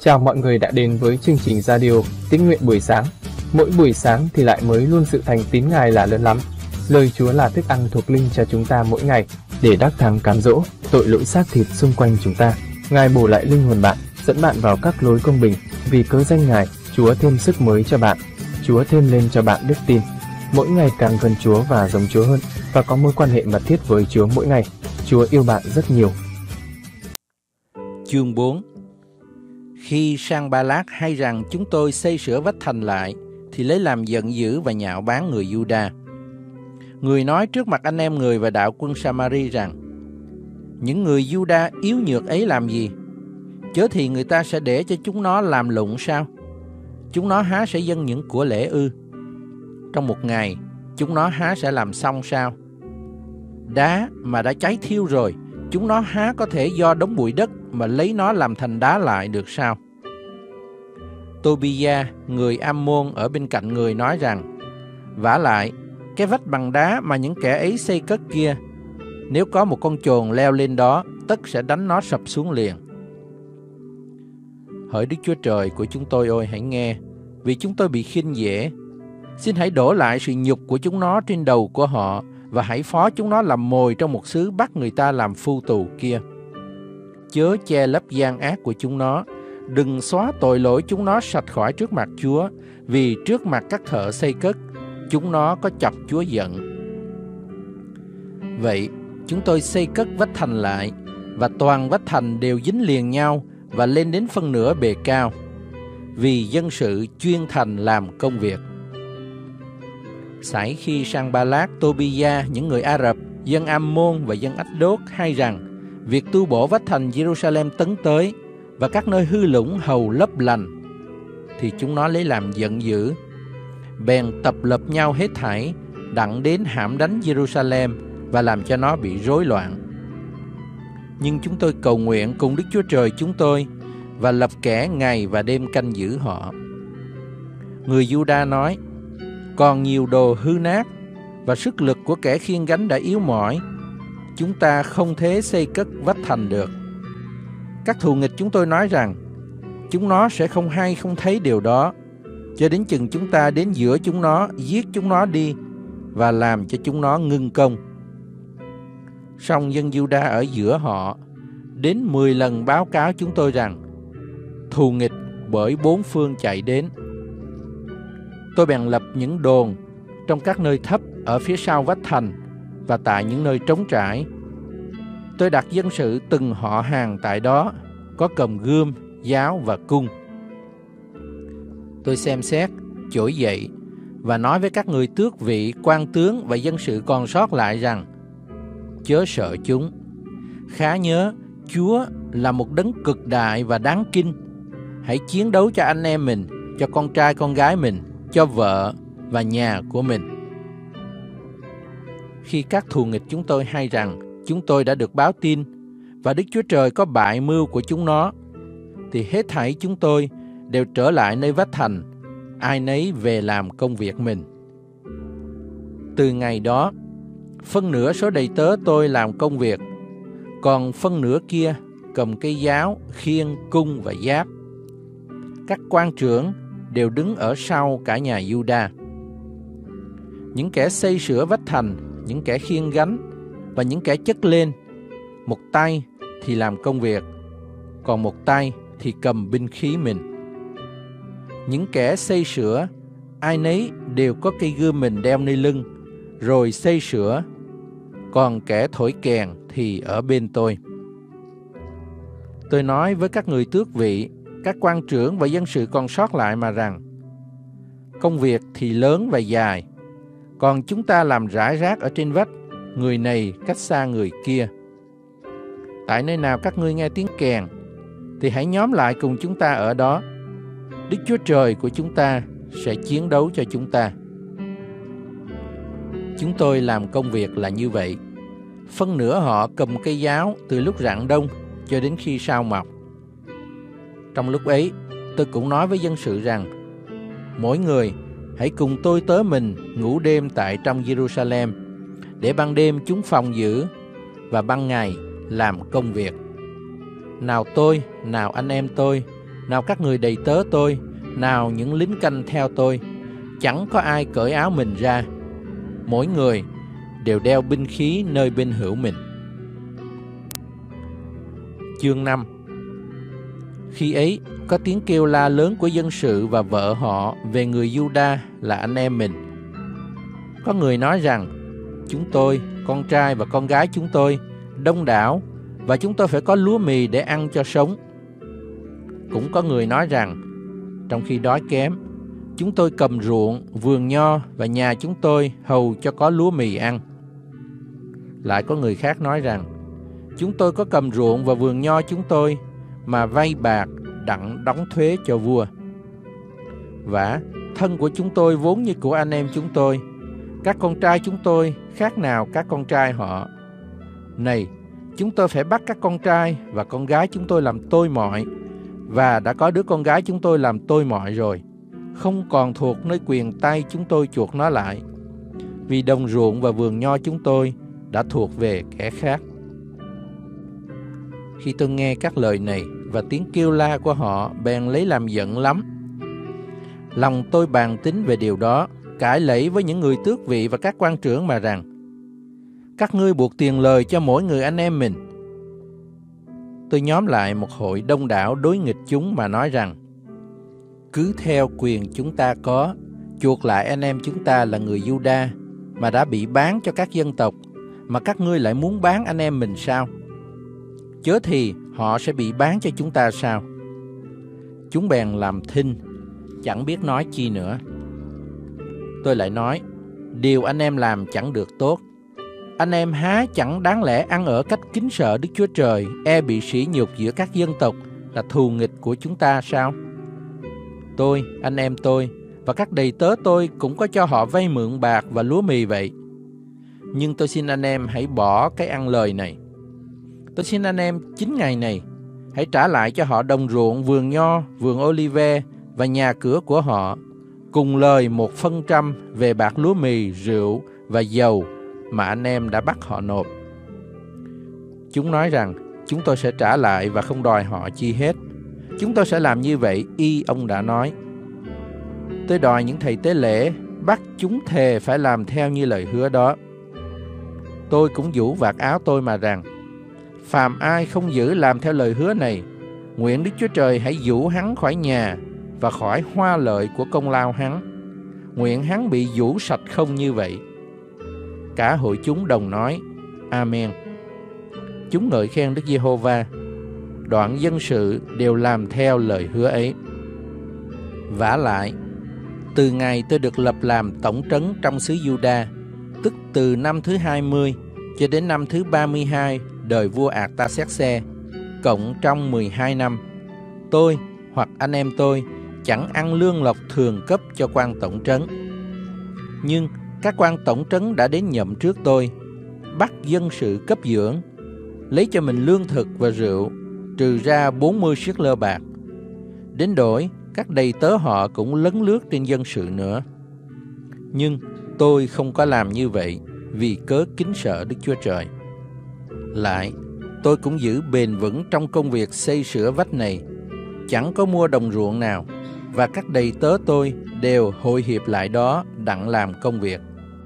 Chào mọi người đã đến với chương trình radio Tín nguyện buổi sáng. Mỗi buổi sáng thì lại mới luôn sự thành tín Ngài là lớn lắm. Lời Chúa là thức ăn thuộc linh cho chúng ta mỗi ngày để đắc thắng cám dỗ tội lỗi xác thịt xung quanh chúng ta. Ngài bổ lại linh hồn bạn, dẫn bạn vào các lối công bình. Vì cớ danh Ngài, Chúa thêm sức mới cho bạn. Chúa thêm lên cho bạn đức tin. Mỗi ngày càng gần Chúa và giống Chúa hơn, và có mối quan hệ mật thiết với Chúa mỗi ngày. Chúa yêu bạn rất nhiều. Chương 4. Khi Sanballat hay rằng chúng tôi xây sửa vách thành lại, thì lấy làm giận dữ và nhạo báng người Juda. Người nói trước mặt anh em người và đạo quân Samari rằng: những người Juda yếu nhược ấy làm gì? Chớ thì người ta sẽ để cho chúng nó làm lụng sao? Chúng nó há sẽ dâng những của lễ ư? Trong một ngày, chúng nó há sẽ làm xong sao? Đá mà đã cháy thiêu rồi, chúng nó há có thể do đống bụi đất mà lấy nó làm thành đá lại được sao? Tobia, người Ammon ở bên cạnh người nói rằng: vả lại, cái vách bằng đá mà những kẻ ấy xây cất kia, nếu có một con chồn leo lên đó, tất sẽ đánh nó sập xuống liền. Hỡi Đức Chúa Trời của chúng tôi ơi, hãy nghe, vì chúng tôi bị khinh dễ. Xin hãy đổ lại sự nhục của chúng nó trên đầu của họ, và hãy phó chúng nó làm mồi trong một xứ bắt người ta làm phu tù kia. Chớ che lấp gian ác của chúng nó, đừng xóa tội lỗi chúng nó sạch khỏi trước mặt Chúa, vì trước mặt các thợ xây cất, chúng nó có chọc Chúa giận. Vậy, chúng tôi xây cất vách thành lại, và toàn vách thành đều dính liền nhau và lên đến phân nửa bề cao, vì dân sự chuyên thành làm công việc. Sải khi Sanballat, Tobia, những người Ả Rập, dân Ammon và dân Ách-đốt hay rằng việc tu bổ vách thành Jerusalem tấn tới và các nơi hư lũng hầu lấp lành, thì chúng nó lấy làm giận dữ, bèn tập lập nhau hết thảy, đặng đến hãm đánh Jerusalem và làm cho nó bị rối loạn. Nhưng chúng tôi cầu nguyện cùng Đức Chúa Trời chúng tôi và lập kẻ ngày và đêm canh giữ họ. Người Juda nói: còn nhiều đồ hư nát và sức lực của kẻ khiêng gánh đã yếu mỏi, chúng ta không thể xây cất vách thành được. Các thù nghịch chúng tôi nói rằng chúng nó sẽ không hay không thấy điều đó, cho đến chừng chúng ta đến giữa chúng nó, giết chúng nó đi và làm cho chúng nó ngưng công. Song dân Juda ở giữa họ đến 10 lần báo cáo chúng tôi rằng thù nghịch bởi bốn phương chạy đến. Tôi bèn lập những đồn trong các nơi thấp ở phía sau vách thành và tại những nơi trống trải. Tôi đặt dân sự từng họ hàng tại đó, có cầm gươm, giáo và cung. Tôi xem xét, trỗi dậy và nói với các người tước vị, quan tướng và dân sự còn sót lại rằng: chớ sợ chúng. Khá nhớ, Chúa là một đấng cực đại và đáng kinh. Hãy chiến đấu cho anh em mình, cho con trai con gái mình, cho vợ và nhà của mình. Khi các thù nghịch chúng tôi hay rằng chúng tôi đã được báo tin và Đức Chúa Trời có bại mưu của chúng nó, thì hết thảy chúng tôi đều trở lại nơi vách thành, ai nấy về làm công việc mình. Từ ngày đó, phân nửa số đầy tớ tôi làm công việc, còn phân nửa kia cầm cây giáo, khiên, cung và giáp. Các quan trưởng đều đứng ở sau cả nhà Juda. Những kẻ xây sửa vách thành, những kẻ khiêng gánh và những kẻ chất lên, một tay thì làm công việc, còn một tay thì cầm binh khí mình. Những kẻ xây sửa, ai nấy đều có cây gươm mình đeo nơi lưng, rồi xây sửa, còn kẻ thổi kèn thì ở bên tôi. Tôi nói với các người tước vị, các quan trưởng và dân sự còn sót lại mà rằng: công việc thì lớn và dài, còn chúng ta làm rải rác ở trên vách, người này cách xa người kia. Tại nơi nào các ngươi nghe tiếng kèn, thì hãy nhóm lại cùng chúng ta ở đó. Đức Chúa Trời của chúng ta sẽ chiến đấu cho chúng ta. Chúng tôi làm công việc là như vậy. Phân nửa họ cầm cây giáo từ lúc rạng đông cho đến khi sao mọc. Trong lúc ấy, tôi cũng nói với dân sự rằng: mỗi người hãy cùng tôi tớ mình ngủ đêm tại trong Jerusalem, để ban đêm chúng phòng giữ và ban ngày làm công việc. Nào tôi, nào anh em tôi nào các người đầy tớ tôi, nào những lính canh theo tôi, chẳng có ai cởi áo mình ra. Mỗi người đều đeo binh khí nơi bên hữu mình. Chương 5. Khi ấy, có tiếng kêu la lớn của dân sự và vợ họ về người Giu-đa là anh em mình. Có người nói rằng, chúng tôi, con trai và con gái chúng tôi, đông đảo, và chúng tôi phải có lúa mì để ăn cho sống. Cũng có người nói rằng, trong khi đói kém, chúng tôi cầm ruộng, vườn nho và nhà chúng tôi hầu cho có lúa mì ăn. Lại có người khác nói rằng, chúng tôi có cầm ruộng và vườn nho chúng tôi mà vay bạc đặng đóng thuế cho vua. Vả, thân của chúng tôi vốn như của anh em chúng tôi, các con trai chúng tôi khác nào các con trai họ. Này, chúng tôi phải bắt các con trai và con gái chúng tôi làm tôi mọi, và đã có đứa con gái chúng tôi làm tôi mọi rồi, không còn thuộc nơi quyền tay chúng tôi chuộc nó lại, vì đồng ruộng và vườn nho chúng tôi đã thuộc về kẻ khác. Khi tôi nghe các lời này và tiếng kêu la của họ, bèn lấy làm giận lắm. Lòng tôi bàn tính về điều đó, cãi lẫy với những người tước vị và các quan trưởng mà rằng, các ngươi buộc tiền lời cho mỗi người anh em mình. Tôi nhóm lại một hội đông đảo đối nghịch chúng mà nói rằng, cứ theo quyền chúng ta có, chuộc lại anh em chúng ta là người Giu-đa mà đã bị bán cho các dân tộc, mà các ngươi lại muốn bán anh em mình sao? Chớ thì họ sẽ bị bán cho chúng ta sao? Chúng bèn làm thinh, chẳng biết nói chi nữa. Tôi lại nói, điều anh em làm chẳng được tốt. Anh em há chẳng đáng lẽ ăn ở cách kính sợ Đức Chúa Trời, e bị sỉ nhục giữa các dân tộc là thù nghịch của chúng ta sao? Tôi, anh em tôi và các đầy tớ tôi cũng có cho họ vay mượn bạc và lúa mì vậy. Nhưng tôi xin anh em hãy bỏ cái ăn lời này. Tôi xin anh em 9 ngày này, hãy trả lại cho họ đồng ruộng, vườn nho, vườn olive và nhà cửa của họ, cùng lời 1% về bạc lúa mì, rượu và dầu mà anh em đã bắt họ nộp. Chúng nói rằng, chúng tôi sẽ trả lại và không đòi họ chi hết. Chúng tôi sẽ làm như vậy, y ông đã nói. Tôi đòi những thầy tế lễ bắt chúng thề phải làm theo như lời hứa đó. Tôi cũng vũ vạt áo tôi mà rằng, phàm ai không giữ làm theo lời hứa này, nguyện Đức Chúa Trời hãy vũ hắn khỏi nhà và khỏi hoa lợi của công lao hắn. Nguyện hắn bị vũ sạch không như vậy. Cả hội chúng đồng nói, Amen. Chúng ngợi khen Đức Giê-hô-va. Đoạn dân sự đều làm theo lời hứa ấy. Vả lại, từ ngày tôi được lập làm tổng trấn trong xứ Giu-đa, tức từ năm thứ 20 cho đến năm thứ 32 đời vua Ạc-ta-xerxê, cộng trong 12 năm, tôi hoặc anh em tôi chẳng ăn lương lộc thường cấp cho quan tổng trấn. Nhưng các quan tổng trấn đã đến nhậm trước tôi, bắt dân sự cấp dưỡng, lấy cho mình lương thực và rượu, trừ ra 40 siết lơ bạc. Đến đổi, các đầy tớ họ cũng lấn lướt trên dân sự nữa. Nhưng tôi không có làm như vậy, vì cớ kính sợ Đức Chúa Trời. Lại, tôi cũng giữ bền vững trong công việc xây sửa vách này, chẳng có mua đồng ruộng nào, và các đầy tớ tôi đều hội hiệp lại đó đặng làm công việc.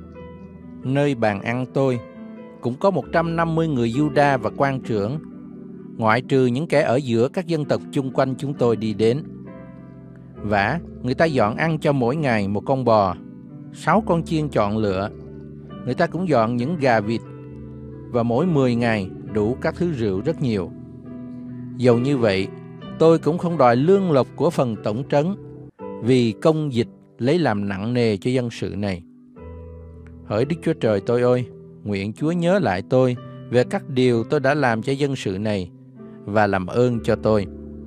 Nơi bàn ăn tôi cũng có 150 người Giu-đa và quan trưởng, ngoại trừ những kẻ ở giữa các dân tộc chung quanh chúng tôi đi đến. Vả, người ta dọn ăn cho mỗi ngày một con bò, 6 con chiên chọn lựa. Người ta cũng dọn những gà vịt, và mỗi 10 ngày đủ các thứ rượu rất nhiều. Dầu như vậy, tôi cũng không đòi lương lộc của phần tổng trấn, vì công dịch lấy làm nặng nề cho dân sự này. Hỡi Đức Chúa Trời tôi ơi, nguyện Chúa nhớ lại tôi về các điều tôi đã làm cho dân sự này, và làm ơn cho tôi.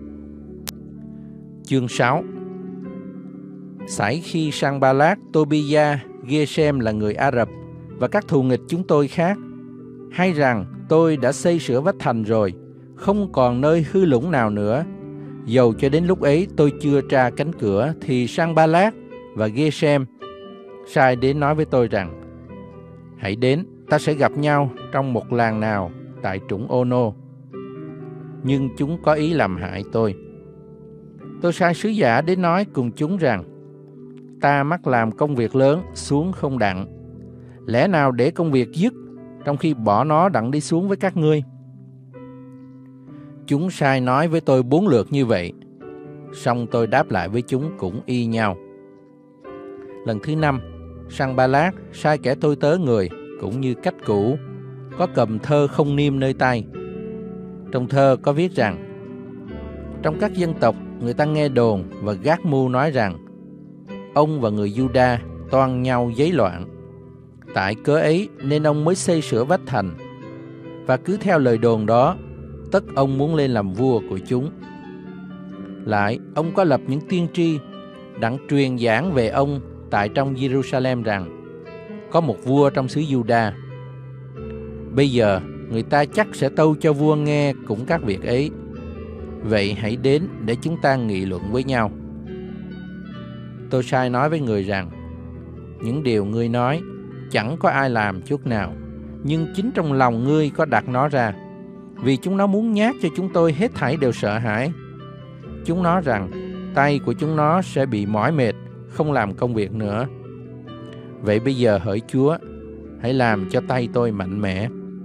Chương 6. Sải khi Sanballat, Tobia, Gesem là người Ả Rập và các thù nghịch chúng tôi khác, hay rằng tôi đã xây sửa vách thành rồi, không còn nơi hư lũng nào nữa. Dầu cho đến lúc ấy tôi chưa tra cánh cửa, thì Sanballat và Gesem sai đến nói với tôi rằng, hãy đến, ta sẽ gặp nhau trong một làng nào tại trũng Ô-nô. Nhưng chúng có ý làm hại tôi. Tôi sai sứ giả đến nói cùng chúng rằng, ta mắc làm công việc lớn xuống không đặng. Lẽ nào để công việc dứt, trong khi bỏ nó đặng đi xuống với các ngươi? Chúng sai nói với tôi 4 lượt như vậy, song tôi đáp lại với chúng cũng y nhau. Lần thứ 5, Sanballat sai kẻ tôi tớ người, cũng như cách cũ, có cầm thơ không niêm nơi tay. Trong thơ có viết rằng, trong các dân tộc người ta nghe đồn và gác mưu nói rằng, ông và người Juda toan nhau giấy loạn. Tại cớ ấy nên ông mới xây sửa vách thành, và cứ theo lời đồn đó, tất ông muốn lên làm vua của chúng. Lại, ông có lập những tiên tri đặng truyền giảng về ông tại trong Jerusalem rằng, có một vua trong xứ Juda. Bây giờ, người ta chắc sẽ tâu cho vua nghe cũng các việc ấy. Vậy hãy đến để chúng ta nghị luận với nhau. Tôi sai nói với người rằng, những điều ngươi nói chẳng có ai làm chút nào, nhưng chính trong lòng ngươi có đặt nó ra, vì chúng nó muốn nhát cho chúng tôi hết thảy đều sợ hãi. Chúng nó rằng tay của chúng nó sẽ bị mỏi mệt, không làm công việc nữa. Vậy bây giờ hỡi Chúa, hãy làm cho tay tôi mạnh mẽ.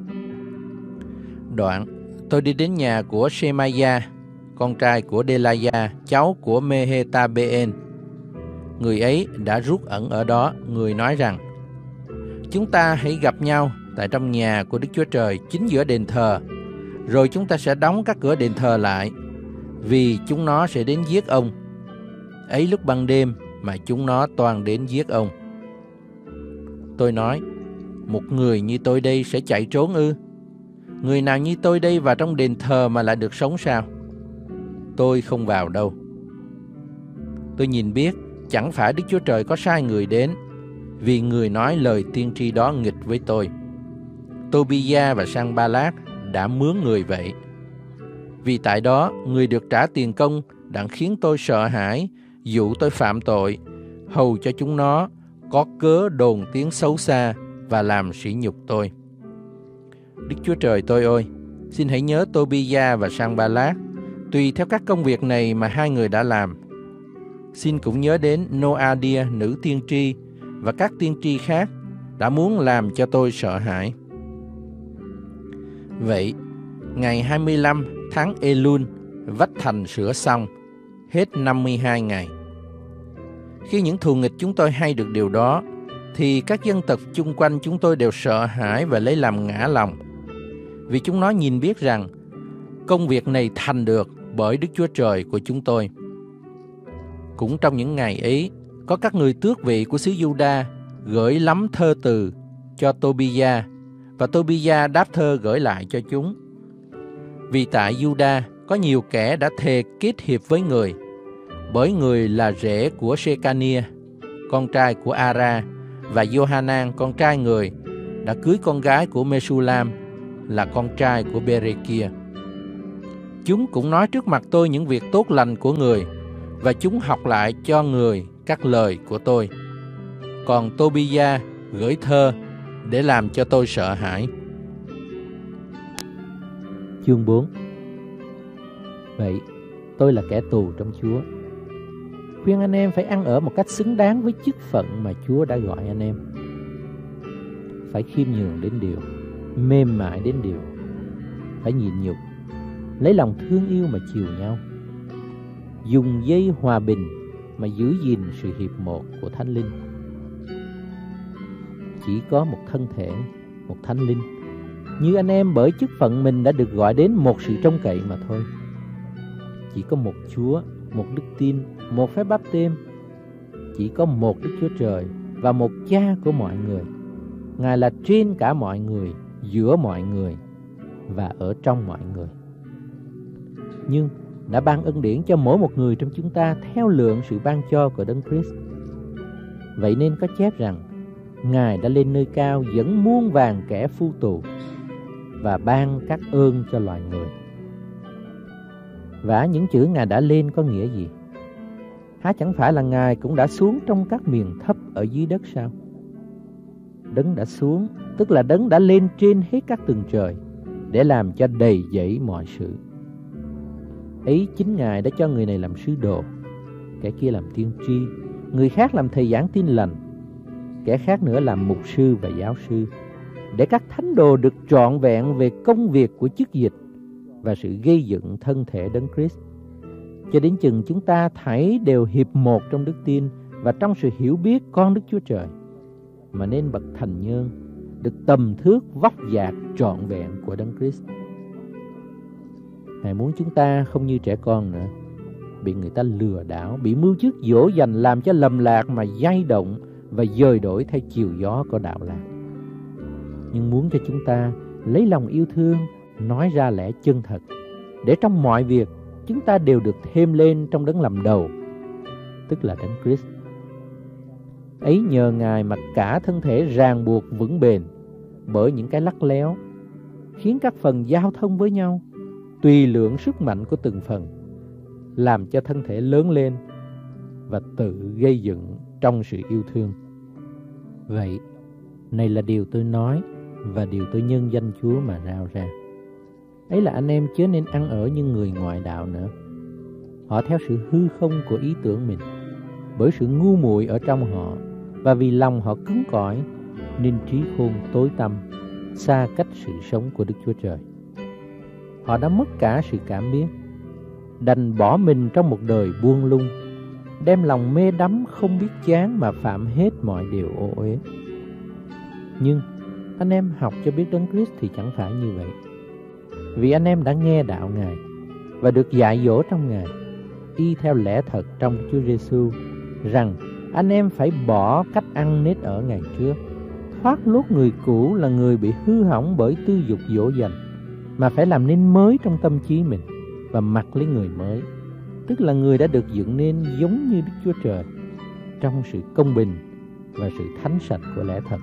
Đoạn, tôi đi đến nhà của Shemaiah, con trai của Delaiah, cháu của Mehetabeen. Người ấy đã rút ẩn ở đó. Người nói rằng, chúng ta hãy gặp nhau tại trong nhà của Đức Chúa Trời chính giữa đền thờ, rồi chúng ta sẽ đóng các cửa đền thờ lại, vì chúng nó sẽ đến giết ông. Ấy lúc ban đêm mà chúng nó toan đến giết ông. Tôi nói, một người như tôi đây sẽ chạy trốn ư? Người nào như tôi đây vào trong đền thờ mà lại được sống sao? Tôi không vào đâu. Tôi nhìn biết chẳng phải Đức Chúa Trời có sai người đến, vì người nói lời tiên tri đó nghịch với tôi. Tobiah và Sanballat đã mướn người vậy. Vì tại đó người được trả tiền công đặng khiến tôi sợ hãi, dụ tôi phạm tội, hầu cho chúng nó có cớ đồn tiếng xấu xa và làm sỉ nhục tôi. Đức Chúa Trời tôi ơi, xin hãy nhớ Tobiah và Sanballat, tùy theo các công việc này mà hai người đã làm. Xin cũng nhớ đến Noadia nữ tiên tri và các tiên tri khác đã muốn làm cho tôi sợ hãi. Vậy, ngày 25 tháng Elul, vách thành sửa xong, hết 52 ngày. Khi những thù nghịch chúng tôi hay được điều đó, thì các dân tộc chung quanh chúng tôi đều sợ hãi và lấy làm ngã lòng, vì chúng nó nhìn biết rằng công việc này thành được bởi Đức Chúa Trời của chúng tôi. Cũng trong những ngày ấy, có các người tước vị của xứ Juda gửi lắm thơ từ cho Tobiah, và Tobiah đáp thơ gửi lại cho chúng. Vì tại Juda có nhiều kẻ đã thề kết hiệp với người, bởi người là rể của Shekania, con trai của Ara, và Johanan, con trai người, đã cưới con gái của Mesulam, là con trai của Berekia. Chúng cũng nói trước mặt tôi những việc tốt lành của người, và chúng học lại cho người các lời của tôi. Còn Tobiah gửi thơ để làm cho tôi sợ hãi. Chương 4. Vậy, tôi là kẻ tù trong Chúa. Khuyên anh em phải ăn ở một cách xứng đáng với chức phận mà Chúa đã gọi anh em. Phải khiêm nhường đến điều, mềm mại đến điều, phải nhịn nhục, lấy lòng thương yêu mà chiều nhau, dùng dây hòa bình mà giữ gìn sự hiệp một của Thánh Linh. Chỉ có một thân thể, một Thánh Linh, như anh em bởi chức phận mình đã được gọi đến một sự trông cậy mà thôi. Chỉ có một Chúa, một đức tin, một phép báp têm. Chỉ có một Đức Chúa Trời và một Cha của mọi người. Ngài là trên cả mọi người, giữa mọi người và ở trong mọi người. Nhưng đã ban ân điển cho mỗi một người trong chúng ta theo lượng sự ban cho của Đấng Christ. Vậy nên có chép rằng Ngài đã lên nơi cao dẫn muôn vàn kẻ phu tù và ban các ơn cho loài người. Và những chữ Ngài đã lên có nghĩa gì? Há chẳng phải là Ngài cũng đã xuống trong các miền thấp ở dưới đất sao? Đấng đã xuống, tức là Đấng đã lên trên hết các tầng trời để làm cho đầy dẫy mọi sự. Ấy chính Ngài đã cho người này làm sứ đồ, kẻ kia làm tiên tri, người khác làm thầy giảng tin lành, kẻ khác nữa làm mục sư và giáo sư, để các thánh đồ được trọn vẹn về công việc của chức dịch và sự gây dựng thân thể Đấng Christ, cho đến chừng chúng ta thảy đều hiệp một trong đức tin và trong sự hiểu biết con Đức Chúa Trời, mà nên bậc thành nhân, được tầm thước vóc dạc trọn vẹn của Đấng Christ. Ngài muốn chúng ta không như trẻ con nữa, bị người ta lừa đảo, bị mưu trước dỗ dành làm cho lầm lạc mà dao động và dời đổi theo chiều gió của đạo lạc. Nhưng muốn cho chúng ta lấy lòng yêu thương, nói ra lẽ chân thật, để trong mọi việc chúng ta đều được thêm lên trong Đấng làm đầu, tức là Đấng Christ. Ấy nhờ Ngài mà cả thân thể ràng buộc vững bền bởi những cái lắc léo, khiến các phần giao thông với nhau, tùy lượng sức mạnh của từng phần, làm cho thân thể lớn lên và tự gây dựng trong sự yêu thương. Vậy, này là điều tôi nói và điều tôi nhân danh Chúa mà rao ra. Ấy là anh em chớ nên ăn ở như người ngoại đạo nữa. Họ theo sự hư không của ý tưởng mình, bởi sự ngu muội ở trong họ, và vì lòng họ cứng cỏi, nên trí khôn tối tăm, xa cách sự sống của Đức Chúa Trời. Họ đã mất cả sự cảm biết, đành bỏ mình trong một đời buông lung, đem lòng mê đắm không biết chán mà phạm hết mọi điều ô uế. Nhưng anh em học cho biết Đấng Christ thì chẳng phải như vậy. Vì anh em đã nghe đạo Ngài và được dạy dỗ trong Ngài, y theo lẽ thật trong Chúa Giêsu, rằng anh em phải bỏ cách ăn nết ở ngày trước, thoát lốt người cũ là người bị hư hỏng bởi tư dục dỗ dành, mà phải làm nên mới trong tâm trí mình và mặc lấy người mới, tức là người đã được dựng nên giống như Đức Chúa Trời, trong sự công bình và sự thánh sạch của lẽ thật.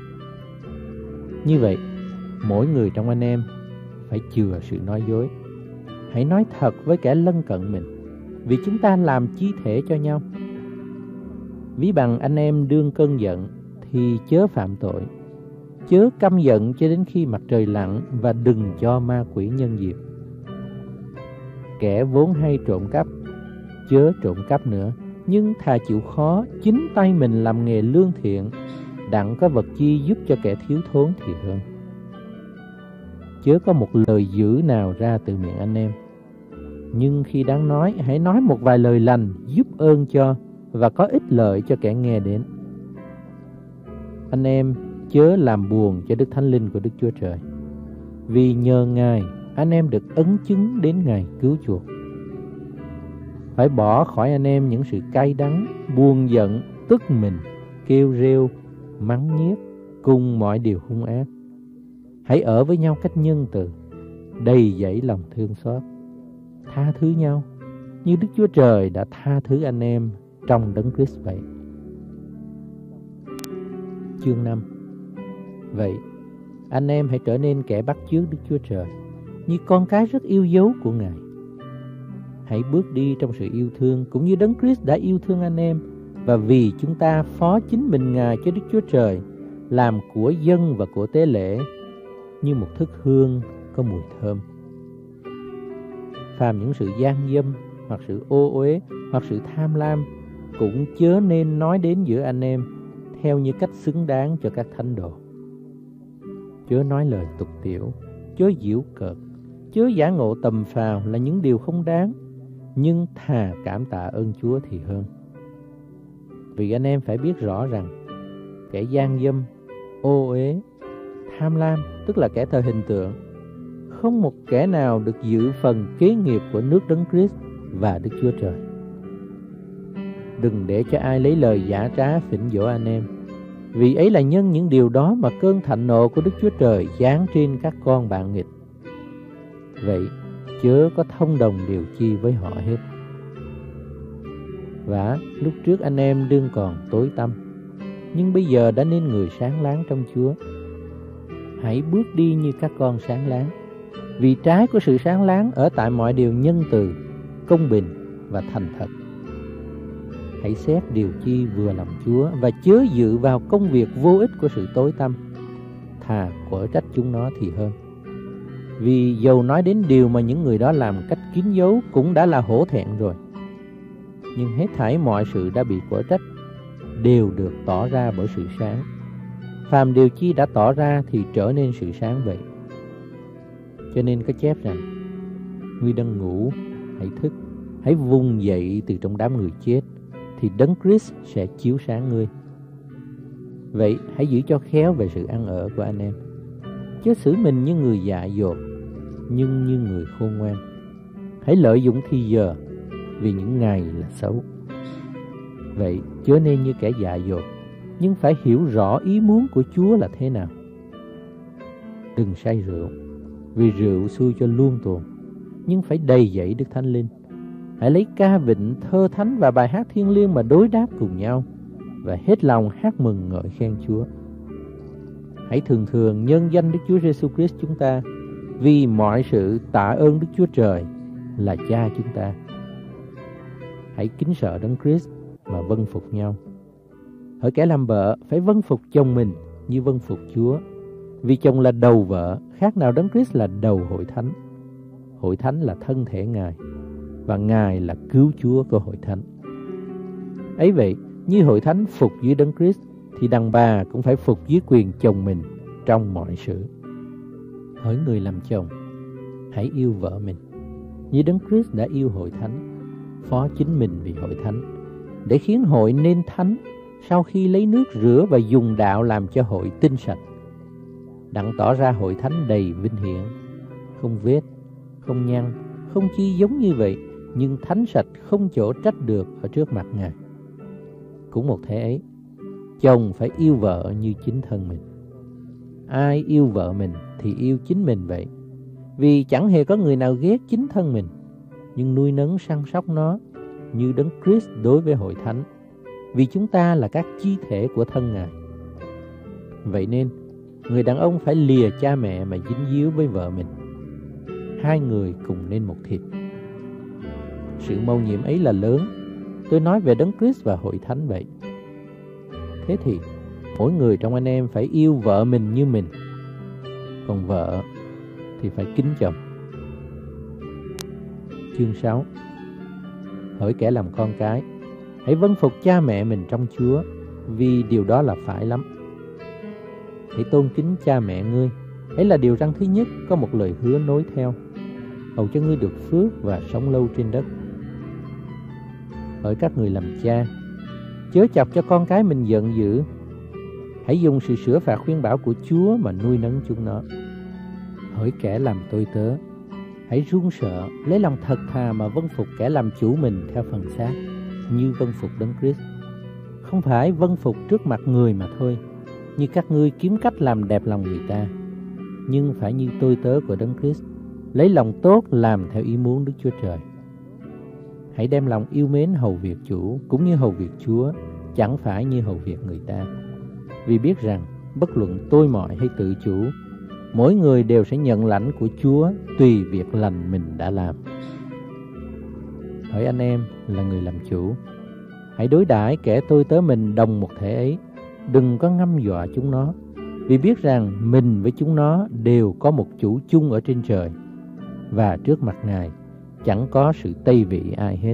Như vậy, mỗi người trong anh em phải chừa sự nói dối. Hãy nói thật với kẻ lân cận mình, vì chúng ta làm chí thể cho nhau. Ví bằng anh em đương cơn giận thì chớ phạm tội, chớ căm giận cho đến khi mặt trời lặn, và đừng cho ma quỷ nhân dịp. Kẻ vốn hay trộm cắp, chớ trộm cắp nữa, nhưng thà chịu khó chính tay mình làm nghề lương thiện, đặng có vật chi giúp cho kẻ thiếu thốn thì hơn. Chớ có một lời dữ nào ra từ miệng anh em, nhưng khi đáng nói, hãy nói một vài lời lành giúp ơn cho và có ích lợi cho kẻ nghe đến. Anh em chớ làm buồn cho Đức Thánh Linh của Đức Chúa Trời, vì nhờ Ngài anh em được ấn chứng đến ngày cứu chuộc. Phải bỏ khỏi anh em những sự cay đắng, buồn giận, tức mình, kêu rêu, mắng nhiếc cùng mọi điều hung ác. Hãy ở với nhau cách nhân từ, đầy dẫy lòng thương xót, tha thứ nhau như Đức Chúa Trời đã tha thứ anh em trong Đấng Christ vậy. Chương 5. Vậy, anh em hãy trở nên kẻ bắt chước Đức Chúa Trời, như con cái rất yêu dấu của Ngài. Hãy bước đi trong sự yêu thương, cũng như Đấng Christ đã yêu thương anh em, và vì chúng ta phó chính mình Ngài cho Đức Chúa Trời, làm của dân và của tế lễ, như một thức hương có mùi thơm. Phàm những sự gian dâm, hoặc sự ô uế, hoặc sự tham lam, cũng chớ nên nói đến giữa anh em, theo như cách xứng đáng cho các thánh đồ. Chớ nói lời tục tiểu, chớ giễu cợt, chớ giả ngộ tầm phào là những điều không đáng, nhưng thà cảm tạ ơn Chúa thì hơn. Vì anh em phải biết rõ rằng kẻ gian dâm, ô uế, tham lam, tức là kẻ thờ hình tượng, không một kẻ nào được dự phần kế nghiệp của nước Đấng Christ và Đức Chúa Trời. Đừng để cho ai lấy lời giả trá phỉnh dỗ anh em, vì ấy là nhân những điều đó mà cơn thạnh nộ của Đức Chúa Trời giáng trên các con bạn nghịch. Vậy chớ có thông đồng điều chi với họ hết. Và lúc trước anh em đương còn tối tăm, nhưng bây giờ đã nên người sáng láng trong Chúa. Hãy bước đi như các con sáng láng, vì trái của sự sáng láng ở tại mọi điều nhân từ, công bình và thành thật. Hãy xét điều chi vừa lòng Chúa, và chớ dự vào công việc vô ích của sự tối tăm, thà quở trách chúng nó thì hơn. Vì dầu nói đến điều mà những người đó làm cách kín dấu cũng đã là hổ thẹn rồi. Nhưng hết thảy mọi sự đã bị quở trách đều được tỏ ra bởi sự sáng. Phàm điều chi đã tỏ ra thì trở nên sự sáng vậy. Cho nên có chép rằng: ngươi đang ngủ, hãy thức, hãy vùng dậy từ trong đám người chết, thì Đấng Christ sẽ chiếu sáng ngươi. Vậy hãy giữ cho khéo về sự ăn ở của anh em, chớ xử mình như người dại dột, nhưng như người khôn ngoan. Hãy lợi dụng thì giờ, vì những ngày là xấu. Vậy chớ nên như kẻ dại dột, nhưng phải hiểu rõ ý muốn của Chúa là thế nào. Đừng say rượu, vì rượu xui cho luông tuồng, nhưng phải đầy dẫy Đức Thánh Linh. Hãy lấy ca vịnh, thơ thánh và bài hát thiêng liêng mà đối đáp cùng nhau, và hết lòng hát mừng ngợi khen Chúa. Hãy thường thường nhân danh Đức Chúa Giêsu Christ chúng ta, vì mọi sự tạ ơn Đức Chúa Trời là Cha chúng ta. Hãy kính sợ Đấng Christ mà vâng phục nhau. Hỡi kẻ làm vợ, phải vâng phục chồng mình như vâng phục Chúa, vì chồng là đầu vợ, khác nào Đấng Christ là đầu hội thánh. Hội thánh là thân thể Ngài, và Ngài là cứu Chúa của hội thánh. Ấy vậy, như hội thánh phục dưới Đấng Christ, thì đàn bà cũng phải phục dưới quyền chồng mình trong mọi sự. Hỡi người làm chồng, hãy yêu vợ mình như Đấng Christ đã yêu hội thánh, phó chính mình vì hội thánh, để khiến hội nên thánh, sau khi lấy nước rửa và dùng đạo làm cho hội tinh sạch, đặng tỏ ra hội thánh đầy vinh hiển, không vết, không nhăn, không chi giống như vậy, nhưng thánh sạch không chỗ trách được ở trước mặt Ngài. Cũng một thế ấy, chồng phải yêu vợ như chính thân mình. Ai yêu vợ mình thì yêu chính mình vậy. Vì chẳng hề có người nào ghét chính thân mình, nhưng nuôi nấng săn sóc nó như Đấng Christ đối với hội thánh, vì chúng ta là các chi thể của thân Ngài. Vậy nên, người đàn ông phải lìa cha mẹ mà dính díu với vợ mình. Hai người cùng nên một thịt. Sự mầu nhiệm ấy là lớn. Tôi nói về Đấng Christ và hội thánh vậy. Thế thì, mỗi người trong anh em phải yêu vợ mình như mình, còn vợ thì phải kính chồng. Chương 6. Hỡi kẻ làm con cái, hãy vâng phục cha mẹ mình trong Chúa, vì điều đó là phải lắm. Hãy tôn kính cha mẹ ngươi, ấy là điều răn thứ nhất, có một lời hứa nối theo, hầu cho ngươi được phước và sống lâu trên đất. Hỡi các người làm cha, chớ chọc cho con cái mình giận dữ. Hãy dùng sự sửa phạt khuyên bảo của Chúa mà nuôi nấng chúng nó. Hỡi kẻ làm tôi tớ, hãy run sợ, lấy lòng thật thà mà vâng phục kẻ làm chủ mình theo phần xác, như vâng phục Đấng Christ. Không phải vâng phục trước mặt người mà thôi, như các ngươi kiếm cách làm đẹp lòng người ta, nhưng phải như tôi tớ của Đấng Christ, lấy lòng tốt làm theo ý muốn Đức Chúa Trời. Hãy đem lòng yêu mến hầu việc chủ cũng như hầu việc Chúa, chẳng phải như hầu việc người ta. Vì biết rằng bất luận tôi mọi hay tự chủ, mỗi người đều sẽ nhận lãnh của Chúa tùy việc lành mình đã làm. Hỡi anh em là người làm chủ, hãy đối đãi kẻ tôi tớ mình đồng một thể ấy, đừng có ngâm dọa chúng nó, vì biết rằng mình với chúng nó đều có một chủ chung ở trên trời, và trước mặt Ngài chẳng có sự tây vị ai hết.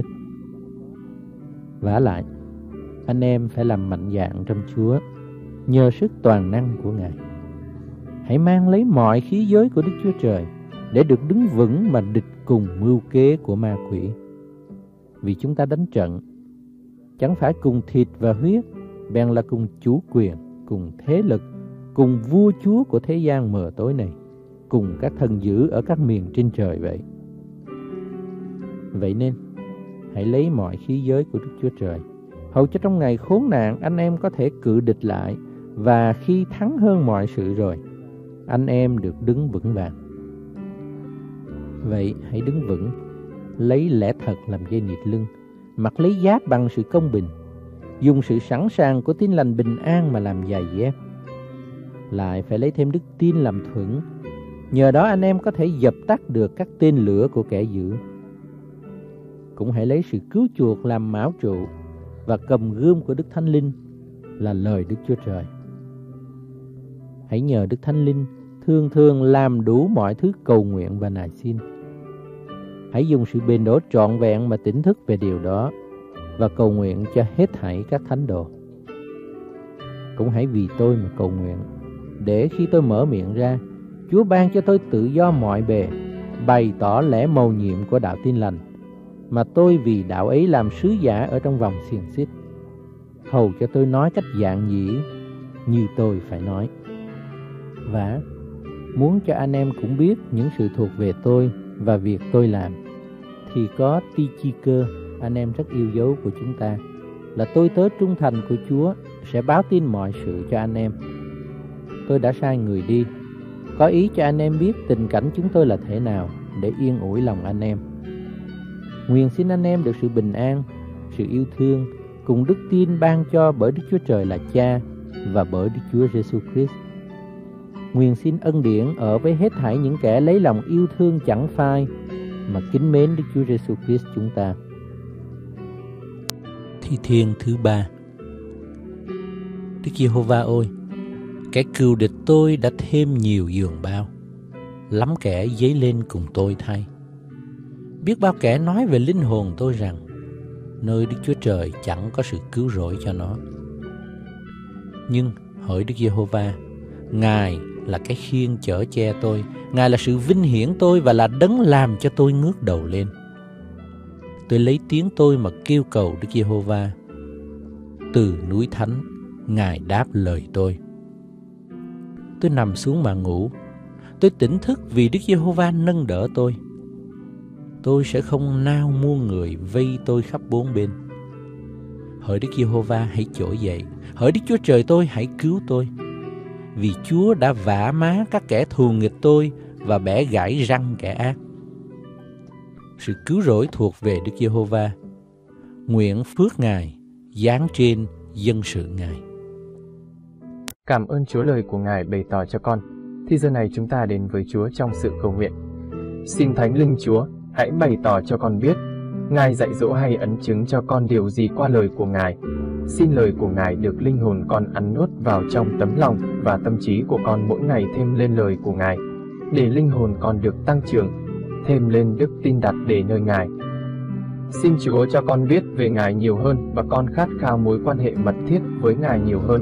Vả lại, anh em phải làm mạnh dạn trong Chúa, nhờ sức toàn năng của Ngài. Hãy mang lấy mọi khí giới của Đức Chúa Trời, để được đứng vững mà địch cùng mưu kế của ma quỷ. Vì chúng ta đánh trận, chẳng phải cùng thịt và huyết, bèn là cùng chủ quyền, cùng thế lực, cùng vua chúa của thế gian mờ tối này, cùng các thần dữ ở các miền trên trời vậy. Vậy nên, hãy lấy mọi khí giới của Đức Chúa Trời, hầu cho trong ngày khốn nạn anh em có thể cự địch lại, và khi thắng hơn mọi sự rồi, anh em được đứng vững vàng. Vậy hãy đứng vững, lấy lẽ thật làm dây nịt lưng, mặc lấy giáp bằng sự công bình, dùng sự sẵn sàng của tin lành bình an mà làm giày dép. Lại phải lấy thêm đức tin làm thuẫn, nhờ đó anh em có thể dập tắt được các tên lửa của kẻ dữ. Cũng hãy lấy sự cứu chuộc làm mão trụ, và cầm gươm của Đức Thánh Linh là lời Đức Chúa Trời. Hãy nhờ Đức Thánh Linh thường thường làm đủ mọi thứ cầu nguyện và nài xin. Hãy dùng sự bền đổ trọn vẹn mà tỉnh thức về điều đó và cầu nguyện cho hết thảy các thánh đồ. Cũng hãy vì tôi mà cầu nguyện, để khi tôi mở miệng ra, Chúa ban cho tôi tự do mọi bề, bày tỏ lẽ mầu nhiệm của đạo tin lành, mà tôi vì đạo ấy làm sứ giả ở trong vòng xiềng xích, hầu cho tôi nói cách dạn dĩ như tôi phải nói. Và muốn cho anh em cũng biết những sự thuộc về tôi và việc tôi làm, thì có Tychicơ, anh em rất yêu dấu của chúng ta, là tôi tớ trung thành của Chúa, sẽ báo tin mọi sự cho anh em. Tôi đã sai người đi, có ý cho anh em biết tình cảnh chúng tôi là thế nào, để yên ủi lòng anh em. Nguyện xin anh em được sự bình an, sự yêu thương cùng đức tin ban cho bởi Đức Chúa Trời là Cha và bởi Đức Chúa Giêsu Christ. Nguyện xin ân điển ở với hết thảy những kẻ lấy lòng yêu thương chẳng phai mà kính mến Đức Chúa Giêsu Christ chúng ta. Thi thiên thứ 3. Đức Giê-hô-va ơi, kẻ cừu địch tôi đã thêm nhiều giường bao, lắm kẻ dấy lên cùng tôi thay. Biết bao kẻ nói về linh hồn tôi rằng nơi Đức Chúa Trời chẳng có sự cứu rỗi cho nó. Nhưng hỡi Đức Giê-hô-va, Ngài là cái khiên chở che tôi, Ngài là sự vinh hiển tôi và là đấng làm cho tôi ngước đầu lên. Tôi lấy tiếng tôi mà kêu cầu Đức Giê-hô-va. Từ núi thánh, Ngài đáp lời tôi. Tôi nằm xuống mà ngủ, tôi tỉnh thức vì Đức Giê-hô-va nâng đỡ tôi. Tôi sẽ không nao muôn người vây tôi khắp bốn bên. Hỡi Đức Giê-hô-va hãy trỗi dậy, hỡi Đức Chúa Trời tôi hãy cứu tôi. Vì Chúa đã vả má các kẻ thù nghịch tôi và bẻ gãy răng kẻ ác. Sự cứu rỗi thuộc về Đức Giê-hô-va. Nguyện phước Ngài giáng trên dân sự Ngài. Cảm ơn Chúa lời của Ngài bày tỏ cho con. Thì giờ này chúng ta đến với Chúa trong sự cầu nguyện. Xin Thánh Linh Chúa hãy bày tỏ cho con biết Ngài dạy dỗ hay ấn chứng cho con điều gì qua lời của Ngài. Xin lời của Ngài được linh hồn con ăn nuốt vào trong tấm lòng và tâm trí của con mỗi ngày thêm lên lời của Ngài, để linh hồn con được tăng trưởng, thêm lên đức tin đặt để nơi Ngài. Xin Chúa cho con biết về Ngài nhiều hơn và con khát khao mối quan hệ mật thiết với Ngài nhiều hơn.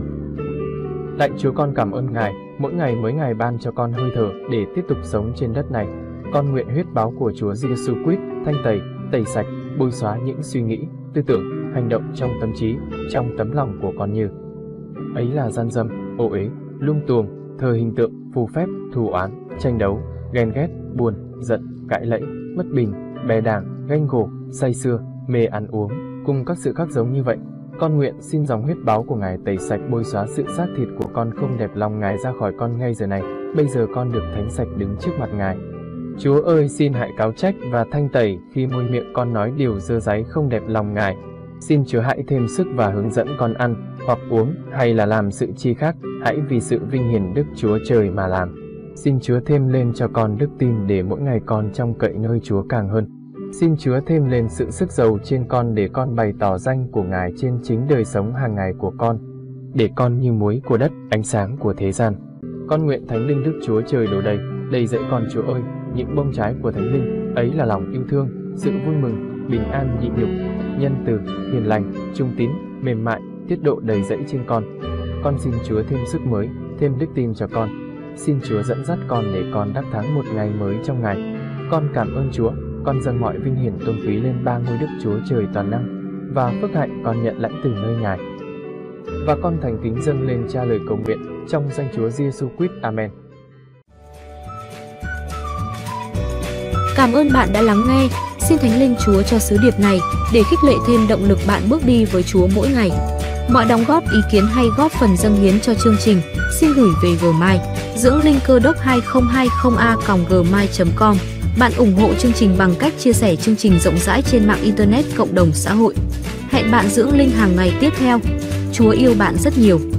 Lạy Chúa, con cảm ơn Ngài, mỗi ngày mới Ngài ban cho con hơi thở để tiếp tục sống trên đất này. Con nguyện huyết báo của Chúa Giêsu Christ thanh tẩy, tẩy sạch, bôi xóa những suy nghĩ, tư tưởng, hành động trong tâm trí, trong tấm lòng của con như ấy là gian dâm, ô uế, lung tuồng, thờ hình tượng, phù phép, thù oán, tranh đấu, ghen ghét, buồn, giận, cãi lẫy, bất bình, bè đảng, ganh gổ, say sưa, mê ăn uống, cùng các sự khác giống như vậy. Con nguyện xin dòng huyết báo của Ngài tẩy sạch, bôi xóa sự xác thịt của con không đẹp lòng Ngài ra khỏi con ngay giờ này. Bây giờ con được thánh sạch đứng trước mặt Ngài. Chúa ơi, xin hãy cáo trách và thanh tẩy khi môi miệng con nói điều dơ dáy không đẹp lòng Ngài. Xin Chúa hãy thêm sức và hướng dẫn con ăn, hoặc uống, hay là làm sự chi khác, hãy vì sự vinh hiển Đức Chúa Trời mà làm. Xin Chúa thêm lên cho con đức tin để mỗi ngày con trông cậy nơi Chúa càng hơn. Xin Chúa thêm lên sự sức giàu trên con để con bày tỏ danh của Ngài trên chính đời sống hàng ngày của con, để con như muối của đất, ánh sáng của thế gian. Con nguyện Thánh Linh Đức Chúa Trời đổ đầy dẫy con. Chúa ơi, những bông trái của Thánh Linh ấy là lòng yêu thương, sự vui mừng, bình an, nhịn nhục, nhân từ, hiền lành, trung tín, mềm mại, tiết độ đầy dẫy trên con. Con xin Chúa thêm sức mới, thêm đức tin cho con. Xin Chúa dẫn dắt con để con đắc thắng một ngày mới trong Ngài. Con cảm ơn Chúa. Con dâng mọi vinh hiển tôn quý lên ba ngôi Đức Chúa Trời toàn năng, và phước hạnh con nhận lãnh từ nơi Ngài. Và con thành kính dâng lên Cha lời cầu nguyện trong danh Chúa Giêsu Christ. Amen. Cảm ơn bạn đã lắng nghe. Xin Thánh Linh Chúa cho sứ điệp này để khích lệ thêm động lực bạn bước đi với Chúa mỗi ngày. Mọi đóng góp, ý kiến hay góp phần dâng hiến cho chương trình xin gửi về Gmail dưỡnglinhcơđốc2020a@gmail.com. Bạn ủng hộ chương trình bằng cách chia sẻ chương trình rộng rãi trên mạng Internet, cộng đồng xã hội. Hẹn bạn Dưỡng Linh hàng ngày tiếp theo. Chúa yêu bạn rất nhiều.